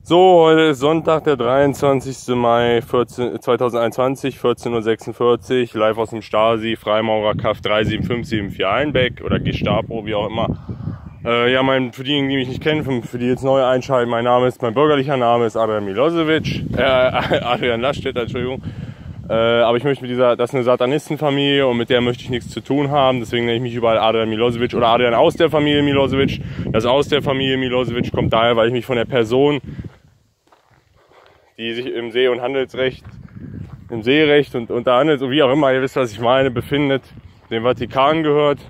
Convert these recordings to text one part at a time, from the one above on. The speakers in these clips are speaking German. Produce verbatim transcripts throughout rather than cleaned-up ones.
So, heute ist Sonntag, der dreiundzwanzigste Mai zweitausendeinundzwanzig, vierzehn Uhr sechsundvierzig, live aus dem Stasi, Freimaurer K A F drei sieben fünf sieben vier Einbeck oder Gestapo, wie auch immer. Äh, ja, mein, für diejenigen, die mich nicht kennen, für, für die jetzt neu einschalten, mein Name ist, mein bürgerlicher Name ist Adrian Milosevic, äh, Adrian Laststätter, Entschuldigung. Äh, aber ich möchte mit dieser, das ist eine Satanistenfamilie und mit der möchte ich nichts zu tun haben, deswegen nenne ich mich überall Adrian Milosevic oder Adrian aus der Familie Milosevic. Das aus der Familie Milosevic kommt daher, weil ich mich von der Person, die sich im See- und Handelsrecht, im Seerecht und unter Handels, wie auch immer, ihr wisst, was ich meine, befindet, dem Vatikan gehört,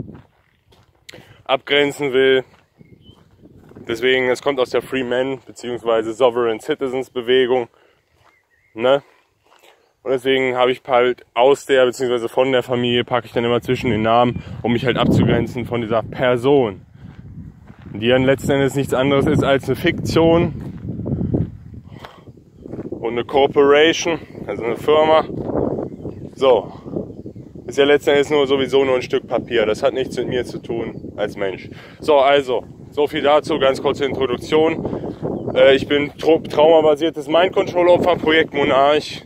abgrenzen will. Deswegen, es kommt aus der Free Men bzw. Sovereign Citizens Bewegung, ne? Und deswegen habe ich halt aus der bzw. von der Familie, packe ich dann immer zwischen den Namen, um mich halt abzugrenzen von dieser Person, die dann letzten Endes nichts anderes ist als eine Fiktion und eine Corporation, also eine Firma. So, ist ja letzten Endes nur sowieso nur ein Stück Papier, das hat nichts mit mir zu tun als Mensch. So, also, so viel dazu, ganz kurze Introduktion. Äh, ich bin traumabasiertes Mind-Control-Opfer, Projekt Monarch,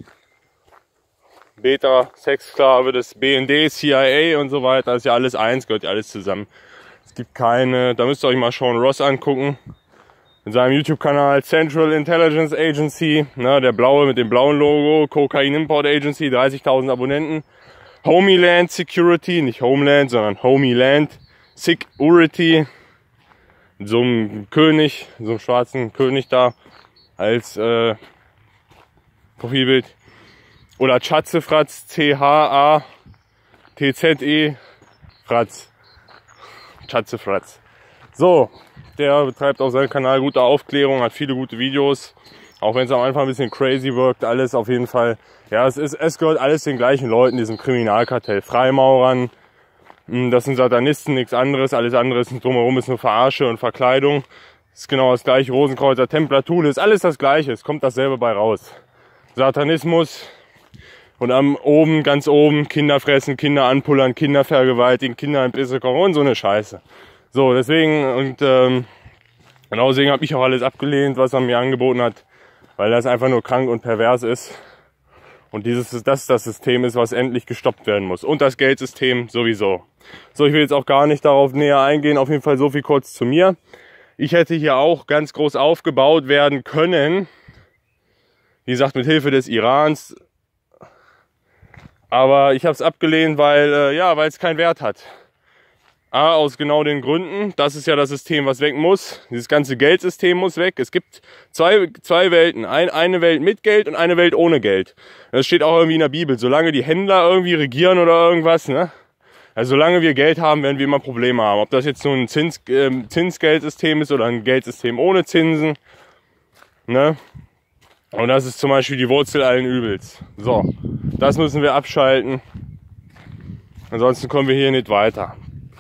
Beta, Sexsklave des B N D, C I A und so weiter, das ist ja alles eins, gehört ja alles zusammen. Es gibt keine, da müsst ihr euch mal Sean Ross angucken, in seinem YouTube-Kanal Central Intelligence Agency, ne, der blaue mit dem blauen Logo, Cocaine Import Agency, dreißigtausend Abonnenten, Homeland Security, nicht Homeland, sondern Homeland Security, mit so einem König, so einem schwarzen König da als äh, Profilbild. Oder Chatzefratz, C H A T Z E Fratz. Chatzefratz. So, der betreibt auf seinem Kanal gute Aufklärung, hat viele gute Videos. Auch wenn es am Anfang ein bisschen crazy wirkt, alles auf jeden Fall. Ja, es ist, es gehört alles den gleichen Leuten, diesem Kriminalkartell. Freimaurern, das sind Satanisten, nichts anderes. Alles andere ist drumherum ist nur Verarsche und Verkleidung. Das ist genau das gleiche. Rosenkreuzer, Templer, Thule, ist alles das gleiche. Es kommt dasselbe bei raus. Satanismus. Und am oben, ganz oben, Kinder fressen, Kinder anpullern, Kinder vergewaltigen, Kinder in Pisse kochen und so eine Scheiße. So, deswegen, und ähm, genau deswegen habe ich auch alles abgelehnt, was er mir angeboten hat, weil das einfach nur krank und pervers ist. Und dieses, das das System ist, was endlich gestoppt werden muss. Und das Geldsystem sowieso. So, ich will jetzt auch gar nicht darauf näher eingehen, auf jeden Fall so viel kurz zu mir. Ich hätte hier auch ganz groß aufgebaut werden können, wie gesagt, mit Hilfe des Irans. Aber ich habe es abgelehnt, weil äh, ja, weil es keinen Wert hat. A, aus genau den Gründen. Das ist ja das System, was weg muss. Dieses ganze Geldsystem muss weg. Es gibt zwei, zwei Welten. Ein, eine Welt mit Geld und eine Welt ohne Geld. Das steht auch irgendwie in der Bibel. Solange die Händler irgendwie regieren oder irgendwas, ne? Also solange wir Geld haben, werden wir immer Probleme haben. Ob das jetzt nun ein Zins, äh, Zinsgeldsystem ist oder ein Geldsystem ohne Zinsen, ne? Und das ist zum Beispiel die Wurzel allen Übels. So, das müssen wir abschalten. Ansonsten kommen wir hier nicht weiter.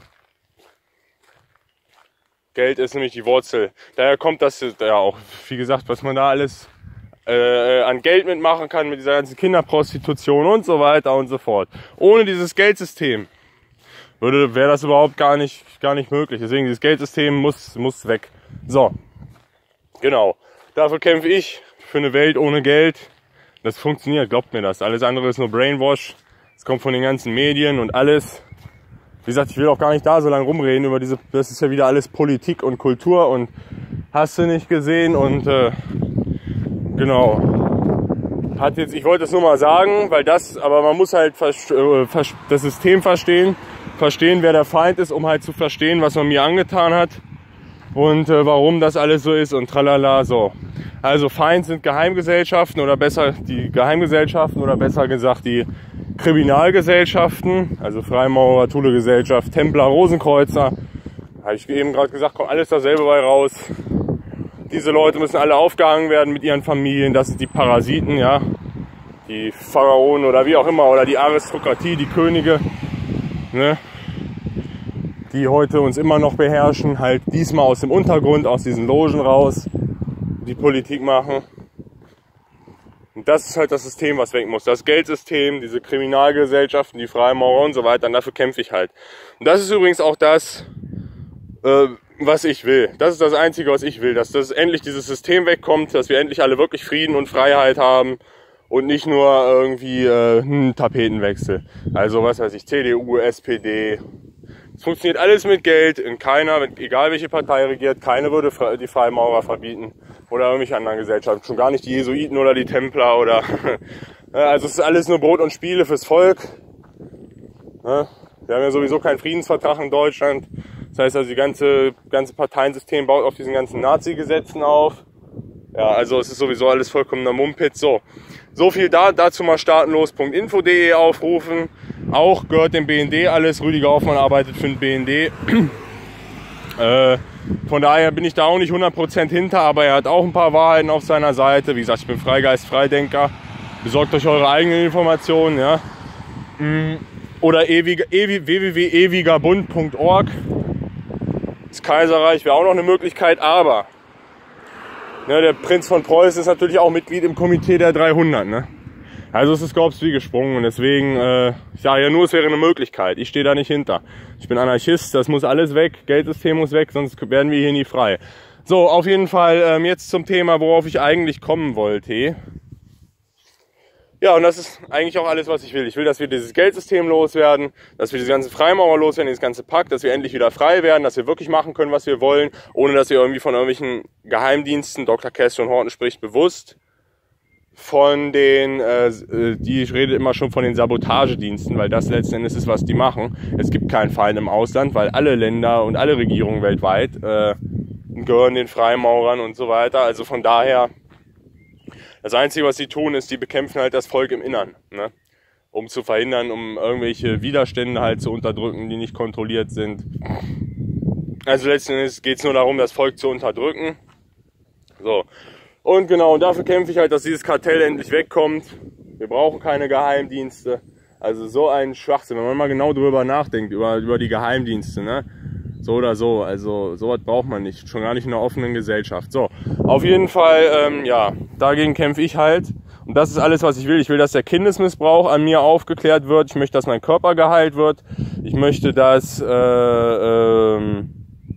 Geld ist nämlich die Wurzel. Daher kommt das ja auch, wie gesagt, was man da alles äh, an Geld mitmachen kann mit dieser ganzen Kinderprostitution und so weiter und so fort. Ohne dieses Geldsystem würde wäre das überhaupt gar nicht gar nicht möglich. Deswegen dieses Geldsystem muss muss weg. So, genau. Dafür kämpfe ich. Für eine Welt ohne Geld, das funktioniert, glaubt mir das. Alles andere ist nur Brainwash. Es kommt von den ganzen Medien und alles. Wie gesagt, ich will auch gar nicht da so lange rumreden über diese, das ist ja wieder alles Politik und Kultur und hast du nicht gesehen und äh, genau. Hat jetzt, ich wollte es nur mal sagen, weil das, aber man muss halt äh, das System verstehen, verstehen, wer der Feind ist, um halt zu verstehen, was man mir angetan hat und äh, warum das alles so ist und tralala, so. Also Feind sind Geheimgesellschaften oder besser die Geheimgesellschaften oder besser gesagt die Kriminalgesellschaften, also Freimaurer, Thule-Gesellschaft, Templer, Rosenkreuzer. Habe ich eben gerade gesagt, kommt alles dasselbe bei raus. Diese Leute müssen alle aufgehangen werden mit ihren Familien, das sind die Parasiten, ja, die Pharaonen oder wie auch immer, oder die Aristokratie, die Könige, ne, die heute uns immer noch beherrschen, halt diesmal aus dem Untergrund, aus diesen Logen raus. Die Politik machen. Und das ist halt das System, was weg muss. Das Geldsystem, diese Kriminalgesellschaften, die Freimaurer und so weiter. Und dafür kämpfe ich halt. Und das ist übrigens auch das, äh, was ich will. Das ist das Einzige, was ich will. Dass das endlich dieses System wegkommt, dass wir endlich alle wirklich Frieden und Freiheit haben und nicht nur irgendwie äh, einen Tapetenwechsel. Also was weiß ich, C D U, S P D. Es funktioniert alles mit Geld. In keiner, egal welche Partei regiert, keine würde die Freimaurer verbieten oder irgendwelche anderen Gesellschaften. Schon gar nicht die Jesuiten oder die Templer oder. Also es ist alles nur Brot und Spiele fürs Volk. Wir haben ja sowieso keinen Friedensvertrag in Deutschland. Das heißt also, die ganze, ganze Parteiensystem baut auf diesen ganzen Nazi-Gesetzen auf. Ja, also es ist sowieso alles vollkommener Mumpitz. So, so viel da, dazu mal startenlos punkt info punkt de aufrufen. Auch gehört dem B N D alles. Rüdiger Hoffmann arbeitet für den B N D. äh, von daher bin ich da auch nicht hundert Prozent hinter, aber er hat auch ein paar Wahrheiten auf seiner Seite. Wie gesagt, ich bin Freigeist, Freidenker. Besorgt euch eure eigenen Informationen, ja. Oder ewig, ewig, w w w punkt ewiger bund punkt org. Das Kaiserreich wäre auch noch eine Möglichkeit, aber ne, der Prinz von Preußen ist natürlich auch Mitglied im Komitee der dreihundert. Ne? Also es ist Korps wie gesprungen und deswegen, äh, ich sage ja nur, es wäre eine Möglichkeit. Ich stehe da nicht hinter. Ich bin Anarchist, das muss alles weg, Geldsystem muss weg, sonst werden wir hier nie frei. So, auf jeden Fall ähm, jetzt zum Thema, worauf ich eigentlich kommen wollte. Ja, und das ist eigentlich auch alles, was ich will. Ich will, dass wir dieses Geldsystem loswerden, dass wir diese ganzen Freimaurer loswerden, dieses ganze Pakt, dass wir endlich wieder frei werden, dass wir wirklich machen können, was wir wollen, ohne dass wir irgendwie von irgendwelchen Geheimdiensten, Doktor Kästner und Horten spricht bewusst, von den, äh, die redet immer schon von den Sabotagediensten, weil das letzten Endes ist, was die machen. Es gibt keinen Feind im Ausland, weil alle Länder und alle Regierungen weltweit äh, gehören den Freimaurern und so weiter. Also von daher... Das Einzige, was sie tun, ist, die bekämpfen halt das Volk im Innern, ne? Um zu verhindern, um irgendwelche Widerstände halt zu unterdrücken, die nicht kontrolliert sind. Also letzten Endes geht es nur darum, das Volk zu unterdrücken. So. Und genau, und dafür kämpfe ich halt, dass dieses Kartell endlich wegkommt. Wir brauchen keine Geheimdienste. Also so ein Schwachsinn, wenn man mal genau drüber nachdenkt, über, über die Geheimdienste, ne? So oder so, also sowas braucht man nicht, schon gar nicht in einer offenen Gesellschaft. So, auf jeden Fall, ähm, ja, dagegen kämpfe ich halt. Und das ist alles, was ich will. Ich will, dass der Kindesmissbrauch an mir aufgeklärt wird. Ich möchte, dass mein Körper geheilt wird. Ich möchte, dass äh, ähm,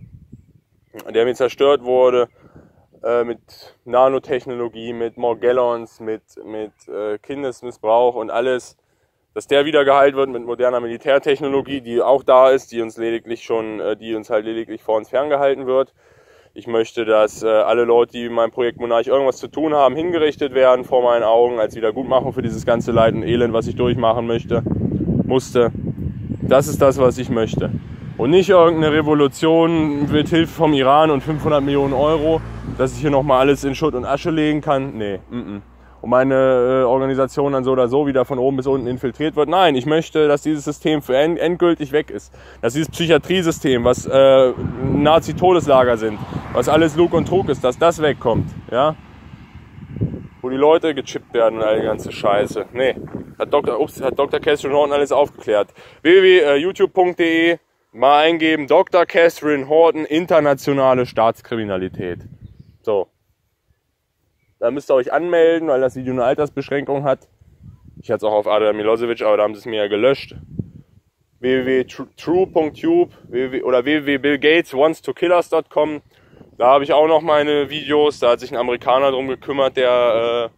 der mir zerstört wurde äh, mit Nanotechnologie, mit Morgellons, mit, mit äh, Kindesmissbrauch und alles, dass der wieder geheilt wird mit moderner Militärtechnologie, die auch da ist, die uns lediglich schon, die uns halt lediglich vor uns ferngehalten wird. Ich möchte, dass äh, alle Leute, die in meinem Projekt Monarch irgendwas zu tun haben, hingerichtet werden vor meinen Augen als Wiedergutmachung für dieses ganze Leid und Elend, was ich durchmachen möchte, musste. Das ist das, was ich möchte. Und nicht irgendeine Revolution mit Hilfe vom Iran und fünfhundert Millionen Euro, dass ich hier nochmal alles in Schutt und Asche legen kann. Nee, mm -mm. Und meine äh, Organisation dann so oder so wieder von oben bis unten infiltriert wird. Nein, ich möchte, dass dieses System für end endgültig weg ist. Dass dieses Psychiatriesystem, was äh, Nazi-Todeslager sind, was alles Lug und Trug ist, dass das wegkommt. Ja? Wo die Leute gechippt werden und all die ganze Scheiße. Nee, hat Doktor Ups, hat Doktor Catherine Horton alles aufgeklärt. w w w punkt youtube punkt de, mal eingeben, Doktor Catherine Horton, internationale Staatskriminalität. So. Da müsst ihr euch anmelden, weil das Video eine Altersbeschränkung hat. Ich hatte es auch auf Adrian Milosevic, aber da haben sie es mir ja gelöscht. w w w punkt true punkt tube oder w w w punkt bill gates wants to kill us punkt com. Da habe ich auch noch meine Videos. Da hat sich ein Amerikaner drum gekümmert, der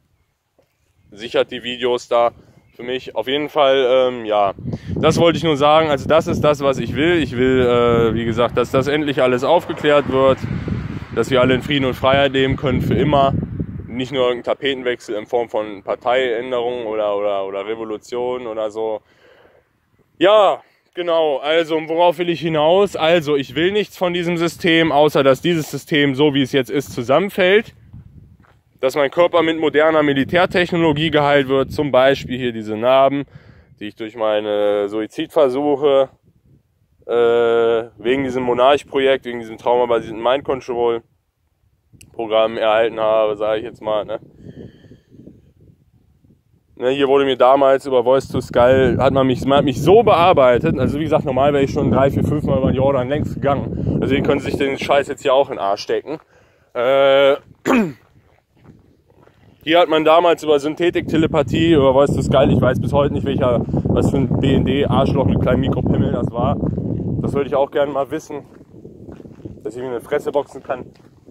äh, sichert die Videos da für mich. Auf jeden Fall, ähm, ja, das wollte ich nur sagen. Also das ist das, was ich will. Ich will, äh, wie gesagt, dass das endlich alles aufgeklärt wird, dass wir alle in Frieden und Freiheit leben können für immer. Nicht nur irgendein Tapetenwechsel in Form von Parteiänderungen oder, oder, oder Revolution oder so. Ja, genau. Also, worauf will ich hinaus? Also, ich will nichts von diesem System, außer dass dieses System, so wie es jetzt ist, zusammenfällt. Dass mein Körper mit moderner Militärtechnologie geheilt wird. Zum Beispiel hier diese Narben, die ich durch meine Suizidversuche äh, wegen diesem Monarch-Projekt, wegen diesem traumabasierten Mind-Control Programm erhalten habe, sage ich jetzt mal. Ne? Ne, hier wurde mir damals über Voice to Skull, hat man mich, man hat mich so bearbeitet, also wie gesagt, normal wäre ich schon drei, vier, fünf Mal über den Jordan längst gegangen. Deswegen können Sie sich den Scheiß jetzt hier auch in den Arsch stecken. Äh, hier hat man damals über Synthetik-Telepathie, über Voice to Skull, ich weiß bis heute nicht, welcher, was für ein B N D-Arschloch mit kleinem Mikropimmel das war. Das würde ich auch gerne mal wissen. dass ich mir eine Fresse boxen kann.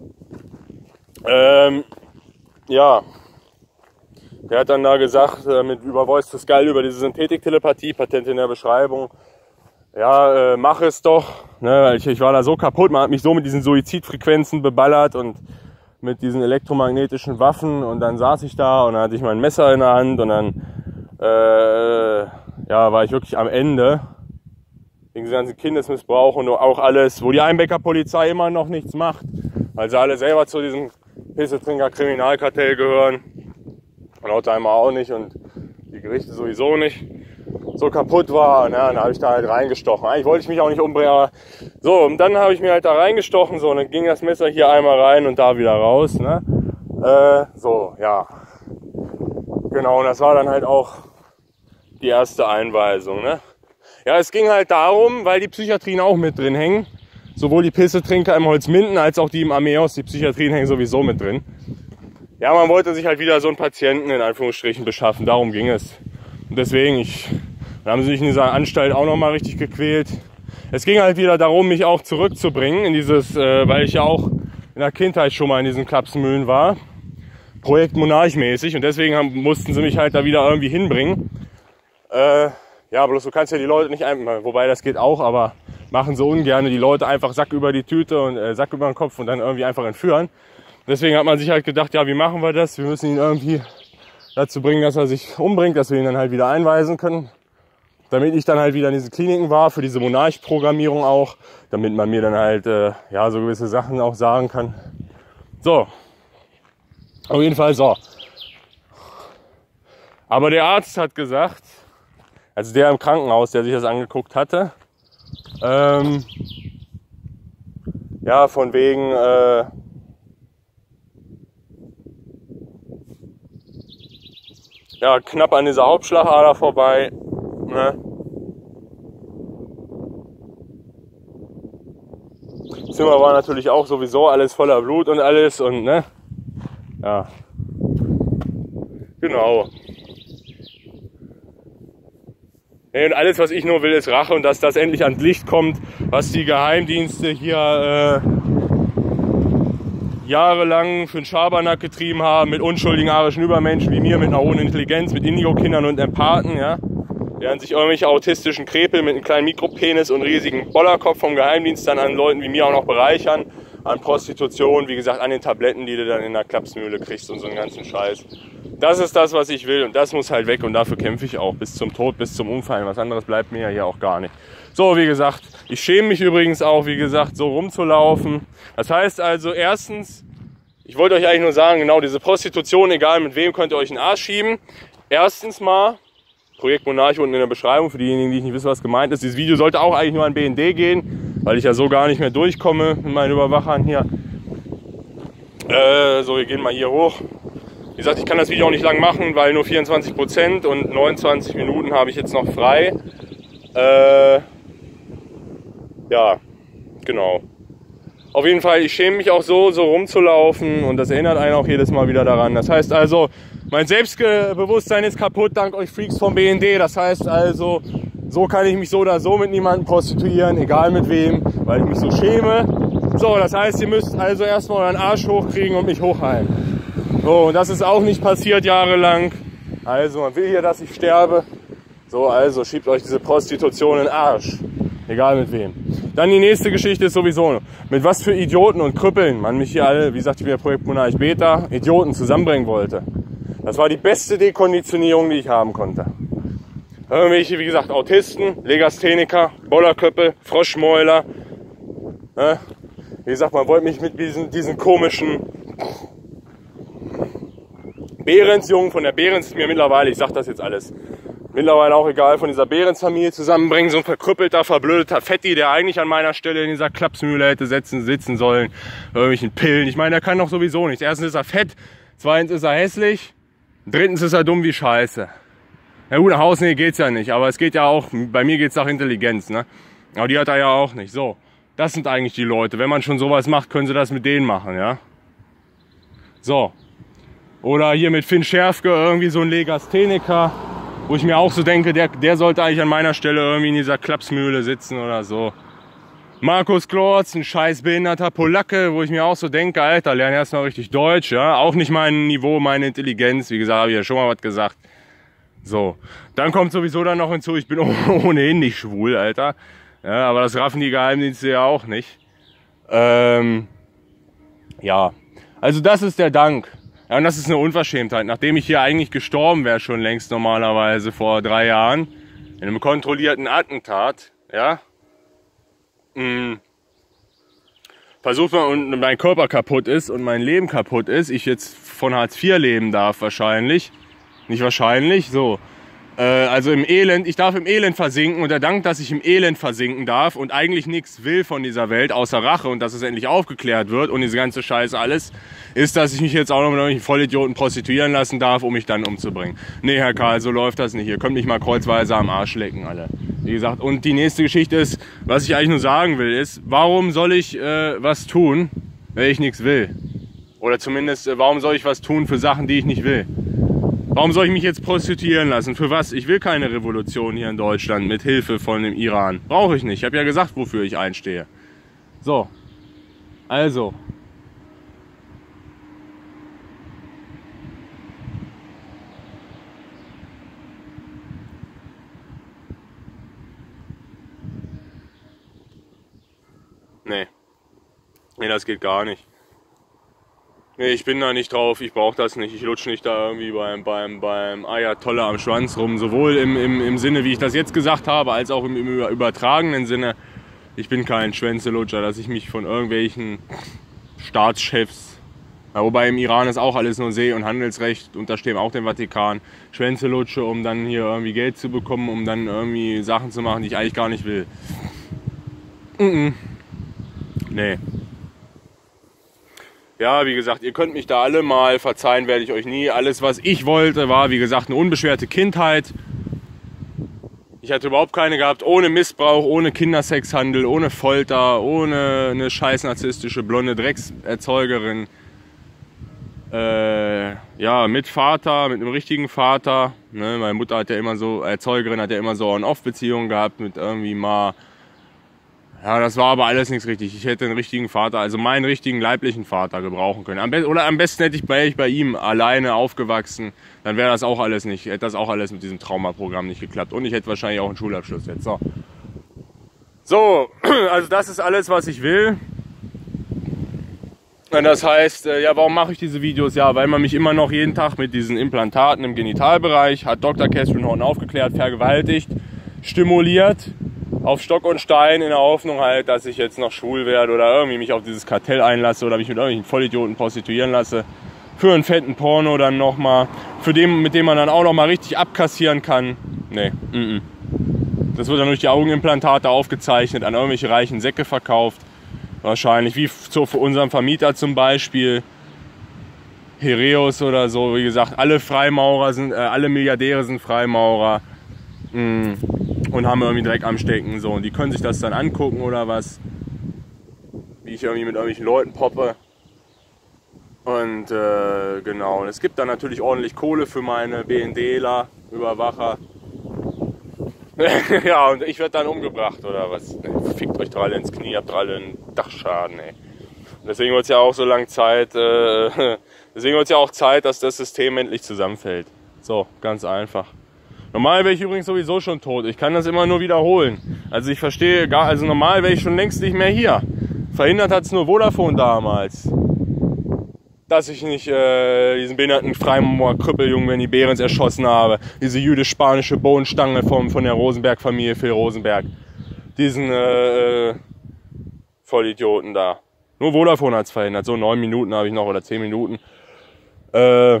Ähm, ja, der hat dann da gesagt, äh, mit über Voice to Skull, über diese Synthetik-Telepathie, Patent in der Beschreibung, ja, äh, mach es doch, ne, weil ich, ich war da so kaputt, man hat mich so mit diesen Suizidfrequenzen beballert und mit diesen elektromagnetischen Waffen und dann saß ich da und dann hatte ich mein Messer in der Hand und dann äh, ja, war ich wirklich am Ende. Den ganzen Kindesmissbrauch und auch alles, wo die Einbecker Polizei immer noch nichts macht, weil sie alle selber zu diesem Pissetrinker Kriminalkartell gehören. Und Lautheimer auch nicht und die Gerichte sowieso nicht. So kaputt war, und ja, dann habe ich da halt reingestochen. Eigentlich wollte ich mich auch nicht umbringen, aber so, und dann habe ich mir halt da reingestochen, so, und dann ging das Messer hier einmal rein und da wieder raus, ne? Äh, so, ja. Genau, und das war dann halt auch die erste Einweisung, ne? Ja, es ging halt darum, weil die Psychiatrien auch mit drin hängen. Sowohl die Pissetrinker im Holzminden als auch die im Armeehaus, die Psychiatrien hängen sowieso mit drin. Ja, man wollte sich halt wieder so einen Patienten in Anführungsstrichen beschaffen, darum ging es. Und deswegen, ich, dann haben sie sich in dieser Anstalt auch nochmal richtig gequält. Es ging halt wieder darum, mich auch zurückzubringen in dieses, äh, weil ich ja auch in der Kindheit schon mal in diesen Klapsmühlen war. Projekt Monarch mäßig, und deswegen haben, mussten sie mich halt da wieder irgendwie hinbringen. Äh, ja, bloß du kannst ja die Leute nicht einfach, wobei das geht auch, aber machen so ungern die Leute einfach Sack über die Tüte und äh, Sack über den Kopf und dann irgendwie einfach entführen. Deswegen hat man sich halt gedacht, ja, wie machen wir das? Wir müssen ihn irgendwie dazu bringen, dass er sich umbringt, dass wir ihn dann halt wieder einweisen können. Damit ich dann halt wieder in diese Kliniken war, für diese Monarch-Programmierung auch, damit man mir dann halt äh, ja, so gewisse Sachen auch sagen kann. So, auf jeden Fall so. Aber der Arzt hat gesagt, also der im Krankenhaus, der sich das angeguckt hatte, ähm, ja, von wegen, äh, ja, knapp an dieser Hauptschlagader vorbei, ne? Das Zimmer war natürlich auch sowieso alles voller Blut und alles und, ne, ja, genau. Und alles, was ich nur will, ist Rache und dass das endlich ans Licht kommt, was die Geheimdienste hier äh, jahrelang für den Schabernack getrieben haben, mit unschuldigen arischen Übermenschen wie mir, mit einer hohen Intelligenz, mit Indigo-Kindern und Empathen, ja. Während sich irgendwelche autistischen Krepel mit einem kleinen Mikropenis und riesigen Bollerkopf vom Geheimdienst dann an Leuten wie mir auch noch bereichern, an Prostitution, wie gesagt, an den Tabletten, die du dann in der Klapsmühle kriegst und so einen ganzen Scheiß. Das ist das, was ich will und das muss halt weg und dafür kämpfe ich auch bis zum Tod, bis zum Umfallen. Was anderes bleibt mir ja hier auch gar nicht. So, wie gesagt, ich schäme mich übrigens auch, wie gesagt, so rumzulaufen. Das heißt also, erstens, ich wollte euch eigentlich nur sagen, genau, diese Prostitution, egal mit wem, könnt ihr euch in den Arsch schieben. Erstens mal, Projekt Monarch unten in der Beschreibung, für diejenigen, die nicht wissen, was gemeint ist. Dieses Video sollte auch eigentlich nur an B N D gehen, weil ich ja so gar nicht mehr durchkomme mit meinen Überwachern hier. Äh, so, wir gehen mal hier hoch. Wie gesagt, ich kann das Video auch nicht lang machen, weil nur vierundzwanzig Prozent und neunundzwanzig Minuten habe ich jetzt noch frei. Äh, ja, genau. Auf jeden Fall, ich schäme mich auch so, so rumzulaufen und das erinnert einen auch jedes Mal wieder daran. Das heißt also, mein Selbstbewusstsein ist kaputt dank euch Freaks vom B N D. Das heißt also, so kann ich mich so oder so mit niemandem prostituieren, egal mit wem, weil ich mich so schäme. So, das heißt, ihr müsst also erstmal euren Arsch hochkriegen und mich hochheilen. So, und das ist auch nicht passiert jahrelang. Also, man will hier, dass ich sterbe. So, also schiebt euch diese Prostitution in den Arsch. Egal mit wem. Dann die nächste Geschichte ist sowieso, mit was für Idioten und Krüppeln man mich hier alle, wie gesagt, ich bin ja Projekt Monarch Beta, Idioten zusammenbringen wollte. Das war die beste Dekonditionierung, die ich haben konnte. Irgendwelche, wie gesagt, Autisten, Legastheniker, Bollerköppe, Froschmäuler. Ne? Wie gesagt, man wollte mich mit diesen, diesen komischen Behrensjungen von der Behrens, ist mir mittlerweile, ich sag das jetzt alles, mittlerweile auch egal, von dieser Behrens-Familie zusammenbringen, so ein verkrüppelter, verblödeter Fetti, der eigentlich an meiner Stelle in dieser Klapsmühle hätte sitzen, sitzen sollen, irgendwelchen Pillen. Ich meine, der kann doch sowieso nichts. Erstens ist er fett, zweitens ist er hässlich, drittens ist er dumm wie Scheiße. Ja gut, nach Hausnähe geht's ja nicht, aber es geht ja auch, bei mir geht's nach Intelligenz, ne? Aber die hat er ja auch nicht. So, das sind eigentlich die Leute. Wenn man schon sowas macht, können sie das mit denen machen, ja? So. Oder hier mit Finn Schärfke, irgendwie so ein Legastheniker, wo ich mir auch so denke, der, der sollte eigentlich an meiner Stelle irgendwie in dieser Klapsmühle sitzen oder so. Markus Klorz, ein scheiß behinderter Polacke, wo ich mir auch so denke, Alter, lerne erstmal richtig Deutsch, ja. Auch nicht mein Niveau, meine Intelligenz, wie gesagt, habe ich ja schon mal was gesagt. So, dann kommt sowieso dann noch hinzu, ich bin ohnehin nicht schwul, Alter. Ja, aber das raffen die Geheimdienste ja auch nicht. Ähm, ja, also das ist der Dank. Ja, und das ist eine Unverschämtheit, nachdem ich hier eigentlich gestorben wäre schon längst normalerweise vor drei Jahren. In einem kontrollierten Attentat, ja. Mh, versucht man und mein Körper kaputt ist und mein Leben kaputt ist, ich jetzt von Hartz vier leben darf wahrscheinlich. Nicht wahrscheinlich, so. Äh, also im Elend, ich darf im Elend versinken und der Dank, dass ich im Elend versinken darf und eigentlich nichts will von dieser Welt, außer Rache und dass es endlich aufgeklärt wird und diese ganze Scheiße alles, ist, dass ich mich jetzt auch noch mit irgendwelchen Vollidioten prostituieren lassen darf, um mich dann umzubringen. Nee, Herr Karl, so läuft das nicht. Ihr könnt mich mal kreuzweise am Arsch lecken, alle. Wie gesagt, und die nächste Geschichte ist, was ich eigentlich nur sagen will, ist, warum soll ich äh, was tun, wenn ich nichts will? Oder zumindest, äh, warum soll ich was tun für Sachen, die ich nicht will? Warum soll ich mich jetzt prostituieren lassen? Für was? Ich will keine Revolution hier in Deutschland mit Hilfe von dem Iran. Brauche ich nicht. Ich habe ja gesagt, wofür ich einstehe. So. Also. Nee. Nee, das geht gar nicht. Nee, ich bin da nicht drauf, ich brauche das nicht. Ich lutsche nicht da irgendwie beim, beim, beim Ayatollah am Schwanz rum. Sowohl im, im, im Sinne, wie ich das jetzt gesagt habe, als auch im, im übertragenen Sinne. Ich bin kein Schwänzelutscher, dass ich mich von irgendwelchen Staatschefs, ja, wobei im Iran ist auch alles nur See- und Handelsrecht, unterstehen auch dem Vatikan, Schwänze lutsche, um dann hier irgendwie Geld zu bekommen, um dann irgendwie Sachen zu machen, die ich eigentlich gar nicht will. Mm-mm. Nee. Ja, wie gesagt, ihr könnt mich da alle mal verzeihen, werde ich euch nie. Alles, was ich wollte, war, wie gesagt, eine unbeschwerte Kindheit. Ich hatte überhaupt keine gehabt, ohne Missbrauch, ohne Kindersexhandel, ohne Folter, ohne eine scheiß narzisstische blonde Dreckserzeugerin. Äh, ja, mit Vater, mit einem richtigen Vater. Ne? Meine Mutter hat ja immer so, Erzeugerin hat ja immer so On-Off-Beziehungen gehabt mit irgendwie mal... Ja, das war aber alles nichts richtig. Ich hätte einen richtigen Vater, also meinen richtigen leiblichen Vater gebrauchen können. Am be oder am besten hätte ich bei, ich bei ihm alleine aufgewachsen. Dann wäre das auch alles nicht, hätte das auch alles mit diesem Traumaprogramm nicht geklappt. Und ich hätte wahrscheinlich auch einen Schulabschluss jetzt. So, so also das ist alles, was ich will. Und das heißt, ja, warum mache ich diese Videos? Ja, weil man mich immer noch jeden Tag mit diesen Implantaten im Genitalbereich, hat Doktor Catherine Horton aufgeklärt, vergewaltigt, stimuliert. Auf Stock und Stein in der Hoffnung halt, dass ich jetzt noch schwul werde oder irgendwie mich auf dieses Kartell einlasse oder mich mit irgendwelchen Vollidioten prostituieren lasse. Für einen fetten Porno dann nochmal. Für den, mit dem man dann auch nochmal richtig abkassieren kann. Nee, mm -mm. Das wird dann durch die Augenimplantate aufgezeichnet, an irgendwelche reichen Säcke verkauft. Wahrscheinlich, wie zu für unseren Vermieter zum Beispiel. Hereus oder so, wie gesagt, alle Freimaurer sind, äh, alle Milliardäre sind Freimaurer. Mm. Und haben irgendwie Dreck am Stecken, so. Und die können sich das dann angucken oder was. Wie ich irgendwie mit irgendwelchen Leuten poppe. Und äh, genau. Und es gibt dann natürlich ordentlich Kohle für meine BNDler, Überwacher. Ja, und ich werde dann umgebracht oder was. Fickt euch doch alle ins Knie, habt alle einen Dachschaden, ey. Und deswegen wird es ja auch so lange Zeit, äh, deswegen wird es ja auch Zeit, dass das System endlich zusammenfällt. So, ganz einfach. Normal wäre ich übrigens sowieso schon tot. Ich kann das immer nur wiederholen. Also ich verstehe gar, also normal wäre ich schon längst nicht mehr hier. Verhindert hat es nur Vodafone damals. Dass ich nicht äh, diesen behinderten Freimaurer-Krüppeljungen Benny Behrens erschossen habe. Diese jüdisch-spanische Bohnenstange vom, von der Rosenberg-Familie, Phil Rosenberg. Diesen äh, Vollidioten da. Nur Vodafone hat es verhindert. So neun Minuten habe ich noch oder zehn Minuten. Äh...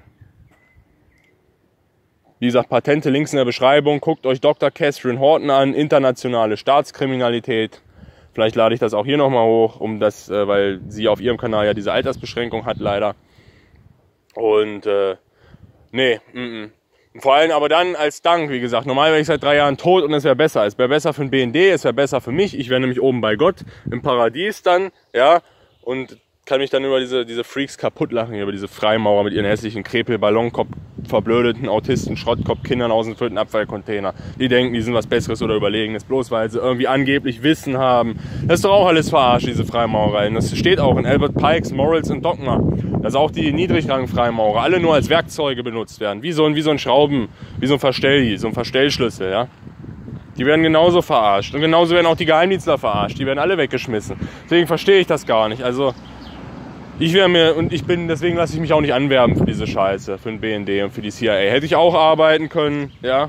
Wie gesagt, Patente links in der Beschreibung. Guckt euch Doktor Catherine Horton an. Internationale Staatskriminalität. Vielleicht lade ich das auch hier nochmal hoch, um das, äh, weil sie auf ihrem Kanal ja diese Altersbeschränkung hat, leider. Und, äh, nee, mm -mm. Vor allem aber dann als Dank, wie gesagt. Normal wäre ich seit drei Jahren tot und es wäre besser. Es wäre besser für den B N D, es wäre besser für mich. Ich wäre nämlich oben bei Gott, im Paradies dann, ja. Und kann mich dann über diese, diese Freaks kaputt lachen, über diese Freimaurer mit ihren hässlichen Krepel, Ballonkopf, verblödeten Autisten, Schrottkopf-Kindern aus dem vierten Abfallcontainer. Die denken, die sind was Besseres oder Überlegenes, bloß weil sie irgendwie angeblich Wissen haben. Das ist doch auch alles verarscht, diese Freimaurerei. Das steht auch in Albert Pikes Morals and Dogma, dass auch die Niedrigrang-Freimaurer alle nur als Werkzeuge benutzt werden. Wie so ein, wie so ein Schrauben, wie so ein Verstell, so ein Verstellschlüssel, ja. Die werden genauso verarscht. Und genauso werden auch die Geheimdienstler verarscht. Die werden alle weggeschmissen. Deswegen verstehe ich das gar nicht. Also, ich wäre mir, und ich bin, deswegen lasse ich mich auch nicht anwerben für diese Scheiße, für den B N D und für die C I A. Hätte ich auch arbeiten können, ja.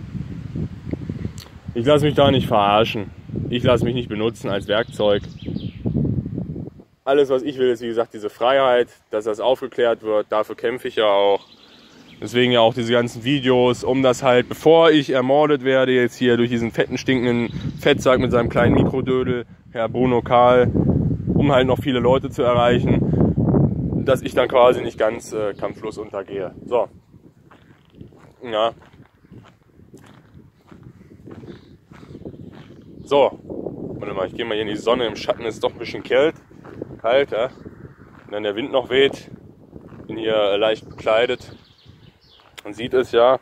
Ich lasse mich da nicht verarschen. Ich lasse mich nicht benutzen als Werkzeug. Alles, was ich will, ist, wie gesagt, diese Freiheit, dass das aufgeklärt wird. Dafür kämpfe ich ja auch. Deswegen ja auch diese ganzen Videos, um das halt, bevor ich ermordet werde, jetzt hier durch diesen fetten, stinkenden Fettsack mit seinem kleinen Mikrodödel, Herr Bruno Kahl, um halt noch viele Leute zu erreichen, dass ich dann quasi nicht ganz äh, kampflos untergehe. So. Ja. So. Warte mal, ich gehe mal hier in die Sonne, im Schatten ist doch ein bisschen kalt. Kalt, ja. Und dann der Wind noch weht. Bin hier äh, leicht bekleidet. Man sieht es ja.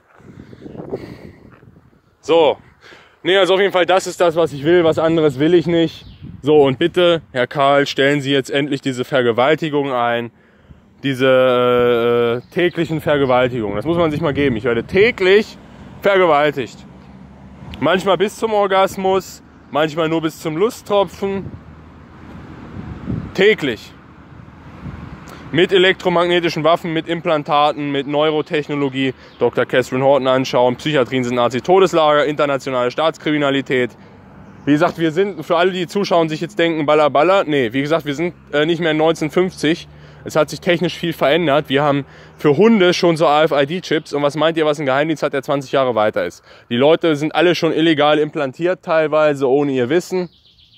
So. Ne, also auf jeden Fall, das ist das, was ich will. Was anderes will ich nicht. So, und bitte, Herr Kahl, stellen Sie jetzt endlich diese Vergewaltigung ein. Diese äh, täglichen Vergewaltigungen. Das muss man sich mal geben. Ich werde täglich vergewaltigt. Manchmal bis zum Orgasmus, manchmal nur bis zum Lusttropfen. Täglich. Mit elektromagnetischen Waffen, mit Implantaten, mit Neurotechnologie, Doktor Catherine Horton anschauen, Psychiatrien sind Nazi-Todeslager, internationale Staatskriminalität. Wie gesagt, wir sind, für alle, die zuschauen, sich jetzt denken, baller, baller, nee, wie gesagt, wir sind äh, nicht mehr in neunzehnhundertfünfzig. Es hat sich technisch viel verändert. Wir haben für Hunde schon so A F I D-Chips. Und was meint ihr, was ein Geheimdienst hat, der zwanzig Jahre weiter ist? Die Leute sind alle schon illegal implantiert, teilweise ohne ihr Wissen.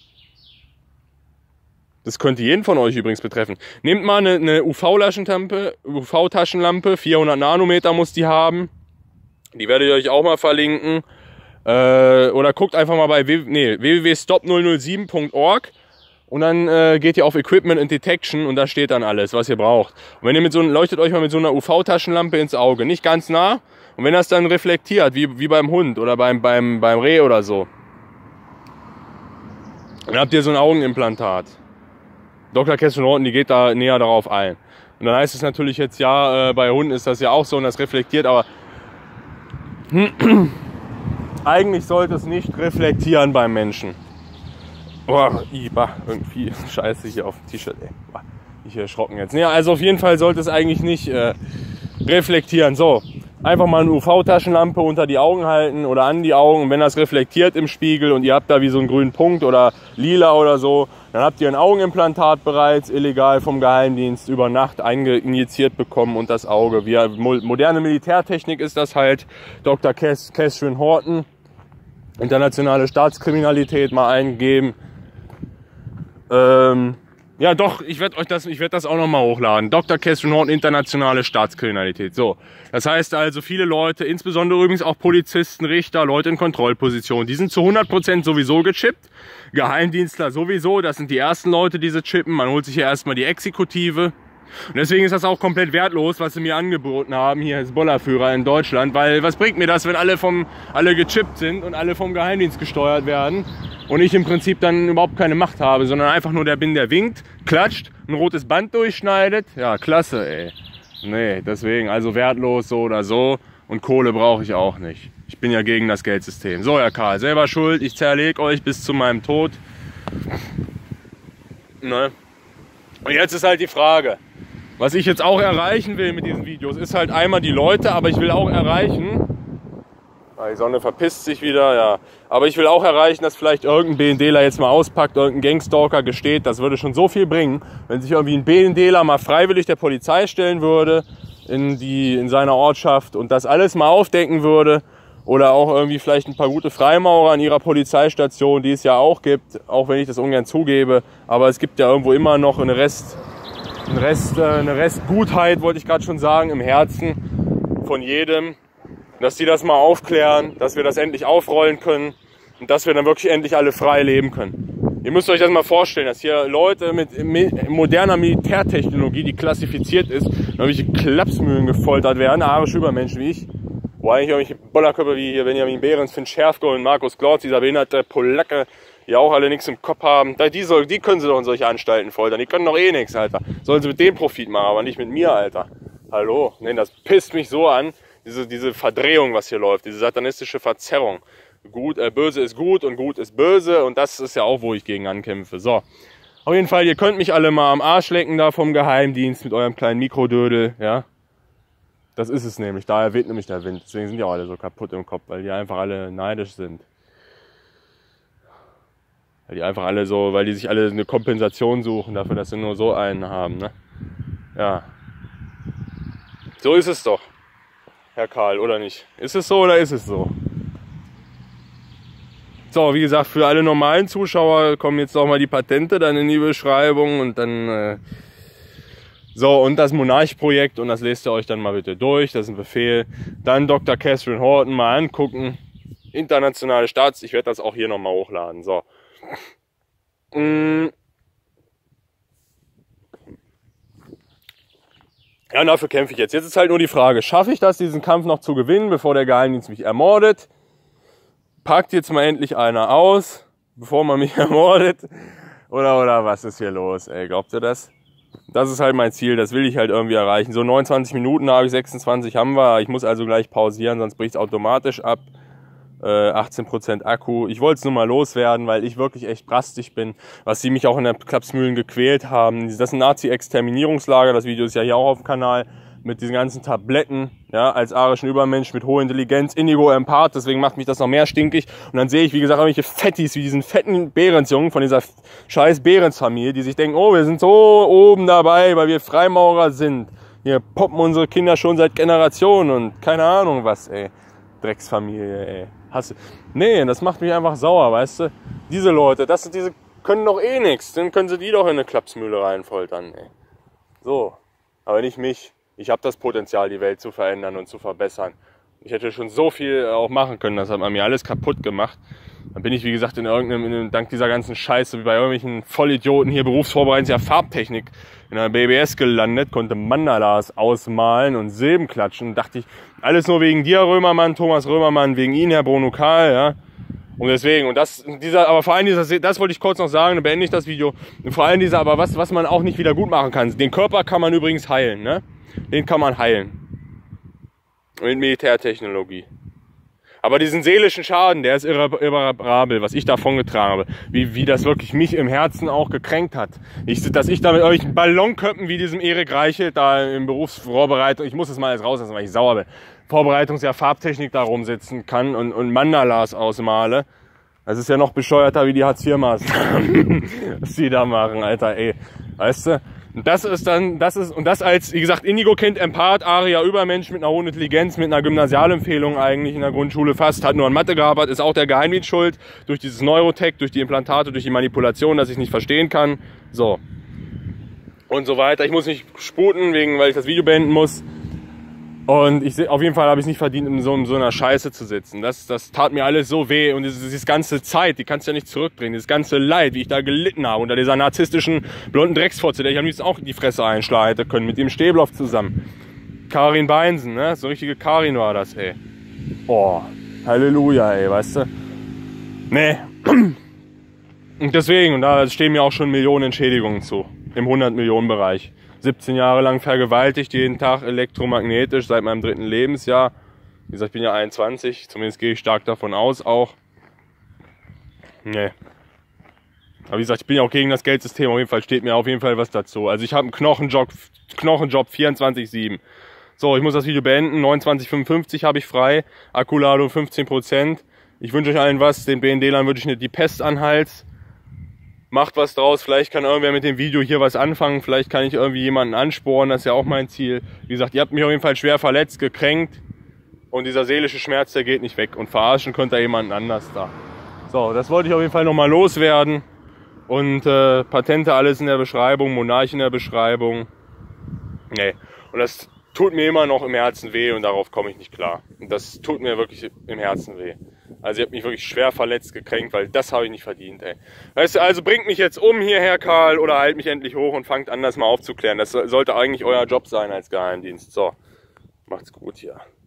Das könnte jeden von euch übrigens betreffen. Nehmt mal eine, eine U V-Taschenlampe, U V-Taschenlampe, vierhundert Nanometer muss die haben. Die werde ich euch auch mal verlinken. Äh, oder guckt einfach mal bei w w w punkt stop null null sieben punkt org und dann äh, geht ihr auf Equipment and Detection und da steht dann alles, was ihr braucht. Und wenn ihr mit so leuchtet euch mal mit so einer U V-Taschenlampe ins Auge, nicht ganz nah. Und wenn das dann reflektiert, wie, wie beim Hund oder beim, beim, beim Reh oder so, dann habt ihr so ein Augenimplantat. Doktor Catherine Horton, die geht da näher darauf ein. Und dann heißt es natürlich jetzt, ja, äh, bei Hunden ist das ja auch so und das reflektiert, aber eigentlich sollte es nicht reflektieren beim Menschen. Boah, Iba, irgendwie scheiße hier auf dem T-Shirt, ey. Boah, ich erschrocken jetzt. Ja, also auf jeden Fall sollte es eigentlich nicht äh, reflektieren. So, einfach mal eine U V-Taschenlampe unter die Augen halten oder an die Augen. Und wenn das reflektiert im Spiegel und ihr habt da wie so einen grünen Punkt oder lila oder so, dann habt ihr ein Augenimplantat bereits illegal vom Geheimdienst über Nacht eingejiziert bekommen und das Auge. Wie moderne Militärtechnik ist das halt. Doktor Catherine Horton, internationale Staatskriminalität mal eingeben. Ähm, ja doch, ich werde euch das, ich werde das auch nochmal hochladen. Doktor Catherine Horton, internationale Staatskriminalität. So, das heißt also, viele Leute, insbesondere übrigens auch Polizisten, Richter, Leute in Kontrollposition, die sind zu hundert Prozent sowieso gechippt. Geheimdienstler sowieso, das sind die ersten Leute, die sie chippen. Man holt sich ja erstmal die Exekutive. Und deswegen ist das auch komplett wertlos, was sie mir angeboten haben, hier als Bollerführer in Deutschland. Weil was bringt mir das, wenn alle, vom, alle gechippt sind und alle vom Geheimdienst gesteuert werden und ich im Prinzip dann überhaupt keine Macht habe, sondern einfach nur der bin, der winkt, klatscht, ein rotes Band durchschneidet. Ja, klasse, ey. Nee, deswegen, also wertlos so oder so. Und Kohle brauche ich auch nicht. Ich bin ja gegen das Geldsystem. So, Herr Karl, selber schuld. Ich zerlege euch bis zu meinem Tod. Ne? Und jetzt ist halt die Frage, was ich jetzt auch erreichen will mit diesen Videos, ist halt einmal die Leute, aber ich will auch erreichen, die Sonne verpisst sich wieder, ja, aber ich will auch erreichen, dass vielleicht irgendein BNDler jetzt mal auspackt, irgendein Gangstalker gesteht. Das würde schon so viel bringen, wenn sich irgendwie ein BNDler mal freiwillig der Polizei stellen würde in, die, in seiner Ortschaft und das alles mal aufdecken würde. Oder auch irgendwie vielleicht ein paar gute Freimaurer an ihrer Polizeistation, die es ja auch gibt, auch wenn ich das ungern zugebe. Aber es gibt ja irgendwo immer noch eine Rest, eine Rest, eine Restgutheit, wollte ich gerade schon sagen, im Herzen von jedem. Dass die das mal aufklären, dass wir das endlich aufrollen können und dass wir dann wirklich endlich alle frei leben können. Ihr müsst euch das mal vorstellen, dass hier Leute mit moderner Militärtechnologie, die klassifiziert ist, irgendwelche Klapsmühlen gefoltert werden, arische Übermenschen wie ich. Wo eigentlich irgendwelche Bollerköpfe wie hier Benjamin Behrens, Finn Schärfke und Markus Glotz, dieser behinderte Polacke, die auch alle nichts im Kopf haben. Die, soll, die können sie doch in solche Anstalten foltern. Die können doch eh nichts, Alter. Sollen sie mit dem Profit machen, aber nicht mit mir, Alter. Hallo? Nee, das pisst mich so an. Diese, diese Verdrehung, was hier läuft. Diese satanistische Verzerrung. Gut, äh, böse ist gut und gut ist böse. Und das ist ja auch, wo ich gegen ankämpfe. So. Auf jeden Fall, ihr könnt mich alle mal am Arsch lecken da vom Geheimdienst mit eurem kleinen Mikrodödel, ja. Das ist es nämlich. Daher weht nämlich der Wind. Deswegen sind die auch alle so kaputt im Kopf, weil die einfach alle neidisch sind. Weil die einfach alle so, weil die sich alle eine Kompensation suchen dafür, dass sie nur so einen haben, ne? Ja. So ist es doch, Herr Karl, oder nicht? Ist es so oder ist es so? So, wie gesagt, für alle normalen Zuschauer kommen jetzt noch mal die Patente dann in die Beschreibung und dann... Äh So, und das Monarch-Projekt, und das lest ihr euch dann mal bitte durch, das ist ein Befehl. Dann Doktor Catherine Horton mal angucken. Internationale Staats, ich werde das auch hier nochmal hochladen. So. Ja, und dafür kämpfe ich jetzt. Jetzt ist halt nur die Frage, schaffe ich das, diesen Kampf noch zu gewinnen, bevor der Geheimdienst mich ermordet? Packt jetzt mal endlich einer aus, bevor man mich ermordet? Oder, oder was ist hier los, ey, glaubt ihr das? Das ist halt mein Ziel, das will ich halt irgendwie erreichen. So neunundzwanzig Minuten habe ich, sechsundzwanzig haben wir. Ich muss also gleich pausieren, sonst bricht es automatisch ab. Äh, achtzehn Prozent Akku. Ich wollte es nur mal loswerden, weil ich wirklich echt brastisch bin, was sie mich auch in der Klapsmühlen gequält haben. Das ist ein Nazi-Exterminierungslager, das Video ist ja hier auch auf dem Kanal, mit diesen ganzen Tabletten, ja, als arischen Übermensch mit hoher Intelligenz, Indigo Empath, deswegen macht mich das noch mehr stinkig. Und dann sehe ich, wie gesagt, irgendwelche Fettis, wie diesen fetten Behrens-Jungen von dieser scheiß Behrens-Familie, die sich denken, oh, wir sind so oben dabei, weil wir Freimaurer sind. Hier poppen unsere Kinder schon seit Generationen und keine Ahnung was, ey. Drecksfamilie, ey. Hasse. Nee, das macht mich einfach sauer, weißt du. Diese Leute, das sind diese, können doch eh nichts. Dann können sie die doch in eine Klapsmühle reinfoltern, ey. So, aber nicht mich. Ich habe das Potenzial, die Welt zu verändern und zu verbessern. Ich hätte schon so viel auch machen können, das hat man mir alles kaputt gemacht. Dann bin ich, wie gesagt, in irgendeinem, in, dank dieser ganzen Scheiße, wie bei irgendwelchen Vollidioten hier berufsvorbereitend, ja Farbtechnik in der B B S gelandet, konnte Mandalas ausmalen und Silben klatschen. Und dachte ich, alles nur wegen dir, Römermann, Thomas Römermann, wegen Ihnen, Herr Bruno Karl, ja. Und deswegen, und das, dieser, aber vor allem dieser, das wollte ich kurz noch sagen, dann beende ich das Video. Und vor allem dieser, aber was, was man auch nicht wieder gut machen kann. Den Körper kann man übrigens heilen, ne? Den kann man heilen. Mit Militärtechnologie. Aber diesen seelischen Schaden, der ist irreparabel, was ich davon getragen habe. Wie, wie das wirklich mich im Herzen auch gekränkt hat. Ich, dass ich da mit euch Ballonköppen wie diesem Erik Reichelt da im Berufsvorbereitung, ich muss das mal jetzt rauslassen, weil ich sauer bin, Vorbereitungsjahr Farbtechnik da rumsitzen kann und, und Mandalas ausmale. Das ist ja noch bescheuerter wie die Hartz-vier-Maßnahmen, was die da machen, Alter, ey. Weißt du? Und das ist dann, das ist, und das als, wie gesagt, Indigo-Kind, Empath, Aria, Übermensch mit einer hohen Intelligenz, mit einer Gymnasialempfehlung eigentlich in der Grundschule fast, hat nur an Mathe gearbeitet, ist auch der Geheimdienst schuld, durch dieses Neurotech, durch die Implantate, durch die Manipulation, dass ich nicht verstehen kann, so. Und so weiter. Ich muss nicht sputen, wegen, weil ich das Video beenden muss. Und ich auf jeden Fall habe ich es nicht verdient, in so, in so einer Scheiße zu sitzen. Das, das tat mir alles so weh. Und diese, diese ganze Zeit, die kannst du ja nicht zurückbringen. Dieses ganze Leid, wie ich da gelitten habe unter dieser narzisstischen blonden Drecksfotze, der ich am liebsten auch die Fresse einschlagen hätte können, mit dem Stäbloff zusammen. Karin Beinsen, ne? So richtige Karin war das, ey. Oh, Halleluja, ey, weißt du? Nee. Und deswegen, und da stehen mir auch schon Millionen Entschädigungen zu. Im hundert-Millionen-Bereich. siebzehn Jahre lang vergewaltigt, jeden Tag elektromagnetisch, seit meinem dritten Lebensjahr. Wie gesagt, ich bin ja einundzwanzig, zumindest gehe ich stark davon aus auch. Nee. Aber wie gesagt, ich bin ja auch gegen das Geldsystem, auf jeden Fall steht mir auf jeden Fall was dazu. Also ich habe einen Knochenjob, Knochenjob vierundzwanzig sieben. So, ich muss das Video beenden, neunundzwanzig fünfundfünfzig habe ich frei, Akkuladung fünfzehn Prozent. Ich wünsche euch allen was, den B N D-Lern wünsche ich nicht die Pest an den Hals. Macht was draus, vielleicht kann irgendwer mit dem Video hier was anfangen, vielleicht kann ich irgendwie jemanden ansporen, das ist ja auch mein Ziel. Wie gesagt, ihr habt mich auf jeden Fall schwer verletzt, gekränkt und dieser seelische Schmerz, der geht nicht weg und verarschen könnt ihr jemanden anders da. So, das wollte ich auf jeden Fall nochmal loswerden und äh, Patente alles in der Beschreibung, Monarch in der Beschreibung. Nee, und das tut mir immer noch im Herzen weh und darauf komme ich nicht klar. Und das tut mir wirklich im Herzen weh. Also ihr habt mich wirklich schwer verletzt, gekränkt, weil das habe ich nicht verdient, ey. Weißt du, also bringt mich jetzt um hierher, Karl, oder halt mich endlich hoch und fangt an, das mal aufzuklären. Das sollte eigentlich euer Job sein als Geheimdienst. So, macht's gut hier.